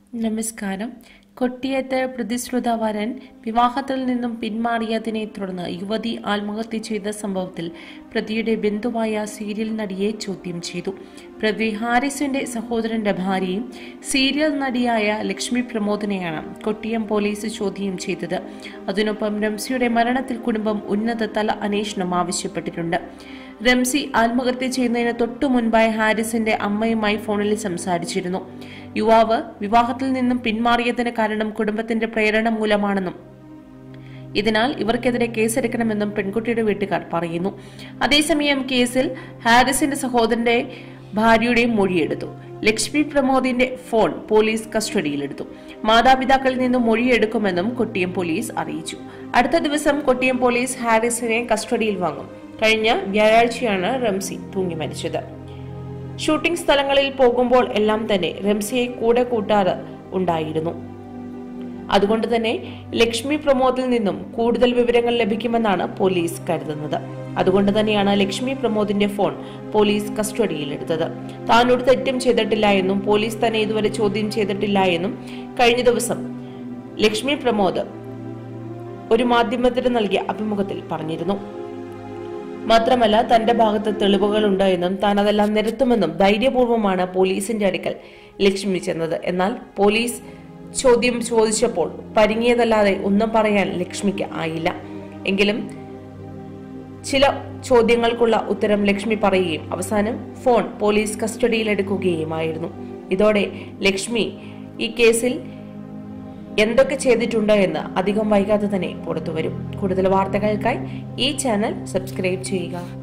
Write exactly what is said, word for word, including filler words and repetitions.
നമസ്കാരം. കൊട്ടിയത്ത് പ്രതിശ്രുത വരൻ വിവാഹത്തിൽ നിന്നും പിന്മാറിയതിനെ തുടർന്ന് യുവതി ആത്മഹത്യ ചെയ്ത സംഭവത്തിൽ പ്രതിയുടെ ബന്ധുവായ സീരിയൽ നടിയെ ചോദ്യം ചെയ്തു. പ്രതി ഹാരിസിന്റെ സഹോദരന്റെ ഭാര്യയും സീരിയൽ നടിയായ ലക്ഷ്മി പ്രമോദിനെയാണ് കൊട്ടിയം പോലീസ് ചോദ്യം ചെയ്തത്. അതിനൊപ്പം റംസിയുടെ മരണത്തിൽ കുടുംബം ഉന്നതതല അന്വേഷണം ആവശ്യപ്പെട്ടിട്ടുണ്ട്. റംസി ആത്മഹത്യ ചെയ്യുന്നതിന് തൊട്ടു മുൻപായി ഹാരിസിന്റെ അമ്മയുമായി ഫോണിൽ സംസാരിച്ചിരുന്നു. യുവാവ് വിവാഹത്തിൽ നിന്നും പിന്മാറിയതിന് കാരണം കുടുംബത്തിന്റെ പ്രേരണ മൂലമാണെന്നും ഇതിനാൽ ഇവർക്കെതിരെ കേസെടുക്കണമെന്നും പെൺകുട്ടിയുടെ വീട്ടുകാർ പറയുന്നു. അതേസമയം കേസിൽ ഹാരിസിന്റെ സഹോദരന്റെ ഭാര്യയുടെ മൊഴിയെടുത്തു. ലക്ഷ്മി പ്രമോദിന്റെ ഫോൺ പോലീസ് കസ്റ്റഡിയിലെടുത്തു. മാതാപിതാക്കളിൽ നിന്നും മൊഴിയെടുക്കുമെന്നും കൊട്ടിയം പോലീസ് അറിയിച്ചു. അടുത്ത ദിവസം കൊട്ടിയം പോലീസ് ഹാരിസിനെ കസ്റ്റഡിയിൽ വാങ്ങും. കഴിഞ്ഞ വ്യാഴാഴ്ചയാണ് റംസി തൂങ്ങി മരിച്ചത്. ഷൂട്ടിംഗ് സ്ഥലങ്ങളിൽ പോകുമ്പോൾ എല്ലാം തന്നെ റംസിയെ കൂടെ കൂട്ടാറ് ഉണ്ടായിരുന്നു. അതുകൊണ്ട് തന്നെ ലക്ഷ്മി പ്രമോദിൽ നിന്നും കൂടുതൽ വിവരങ്ങൾ ലഭിക്കുമെന്നാണ് പോലീസ് കരുതുന്നത്. അതുകൊണ്ട് തന്നെയാണ് ലക്ഷ്മി പ്രമോദിന്റെ ഫോൺ പോലീസ് കസ്റ്റഡിയിലെടുത്തത്. താൻ ഒരു തെറ്റും ചെയ്തിട്ടില്ല എന്നും പോലീസ് തന്നെ ഇതുവരെ ചോദ്യം ചെയ്തിട്ടില്ല എന്നും കഴിഞ്ഞ ദിവസം ലക്ഷ്മി പ്രമോദ് ഒരു മാധ്യമത്തിന് നൽകിയ അഭിമുഖത്തിൽ പറഞ്ഞിരുന്നു. മാത്രമല്ല, തന്റെ ഭാഗത്ത് തെളിവുകളുണ്ട് എന്നും താൻ അതെല്ലാം നിരത്തുമെന്നും ധൈര്യപൂർവ്വമാണ് പോലീസിന്റെ അടുക്കൽ ലക്ഷ്മി ചെന്നത്. എന്നാൽ പോലീസ് ചോദ്യം ചോദിച്ചപ്പോൾ പരിങ്ങിയതല്ലാതെ ഒന്നും പറയാൻ ലക്ഷ്മിക്ക് ആയില്ല. എങ്കിലും ചില ചോദ്യങ്ങൾക്കുള്ള ഉത്തരം ലക്ഷ്മി പറയുകയും അവസാനം ഫോൺ പോലീസ് കസ്റ്റഡിയിലെടുക്കുകയുമായിരുന്നു. ഇതോടെ ലക്ഷ്മി ഈ കേസിൽ എന്തൊക്കെ ചെയ്തിട്ടുണ്ട് എന്ന് അധികം വൈകാതെ തന്നെ പുറത്തുവരും. കൂടുതൽ വാർത്തകൾക്കായി ഈ ചാനൽ സബ്സ്ക്രൈബ് ചെയ്യുക.